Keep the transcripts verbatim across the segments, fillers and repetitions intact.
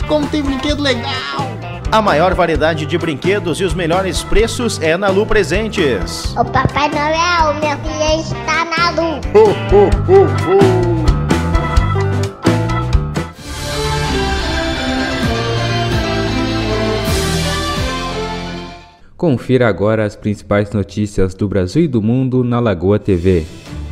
como tem brinquedo legal! A maior variedade de brinquedos e os melhores preços é na Lu Presentes. O Papai Noel, minha filha está na Lu. Ho, ho, ho, ho. Confira agora as principais notícias do Brasil e do mundo na Lagoa T V.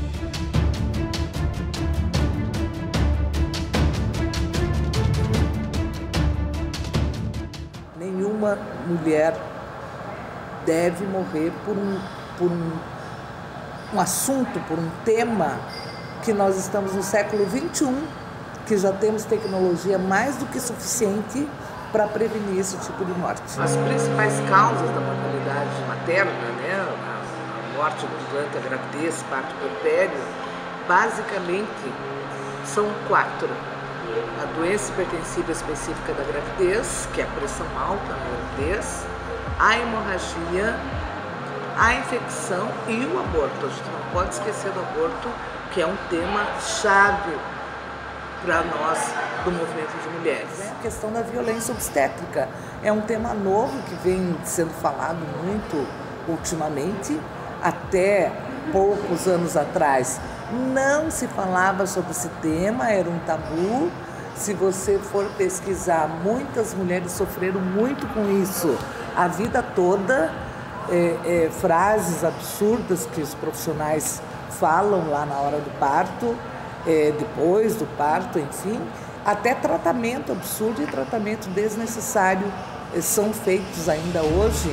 Nenhuma mulher deve morrer por um, por um, um assunto, por um tema que nós estamos no século vinte e um, que já temos tecnologia mais do que suficiente para prevenir esse tipo de morte. As principais causas da mortalidade materna, né, a morte durante a gravidez, parto puerpério, basicamente são quatro. A doença hipertensiva específica da gravidez, que é a pressão alta na gravidez, a hemorragia, a infecção e o aborto. A gente não pode esquecer do aborto, que é um tema chave para nós do movimento de mulheres. É a questão da violência obstétrica. É um tema novo que vem sendo falado muito ultimamente. Até poucos anos atrás não se falava sobre esse tema, era um tabu. Se você for pesquisar, muitas mulheres sofreram muito com isso a vida toda. É, é, frases absurdas que os profissionais falam lá na hora do parto, é, depois do parto, enfim. Até tratamento absurdo e tratamento desnecessário são feitos ainda hoje.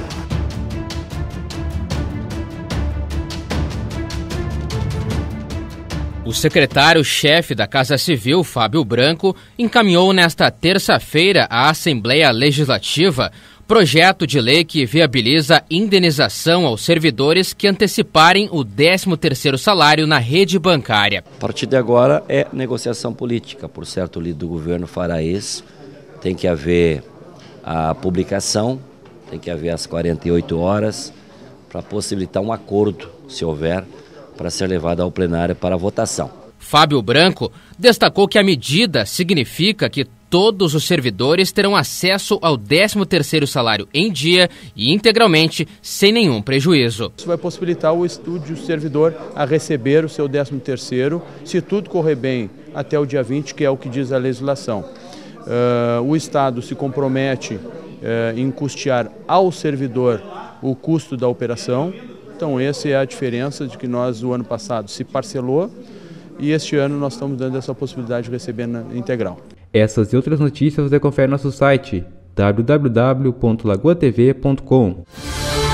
O secretário-chefe da Casa Civil, Fábio Branco, encaminhou nesta terça-feira à Assembleia Legislativa projeto de lei que viabiliza indenização aos servidores que anteciparem o décimo terceiro salário na rede bancária. A partir de agora é negociação política. Por certo, o líder do governo fará isso. Tem que haver a publicação, tem que haver as quarenta e oito horas para possibilitar um acordo, se houver, para ser levado ao plenário para votação. Fábio Branco destacou que a medida significa que todos os servidores terão acesso ao décimo terceiro salário em dia e integralmente, sem nenhum prejuízo. Isso vai possibilitar o estúdio servidor a receber o seu décimo terceiro, se tudo correr bem, até o dia vinte, que é o que diz a legislação. Uh, o Estado se compromete uh, em custear ao servidor o custo da operação. Então essa é a diferença de que nós, o ano passado, se parcelou e este ano nós estamos dando essa possibilidade de receber na integral. Essas e outras notícias você confere no nosso site w w w ponto lagoa t v ponto com.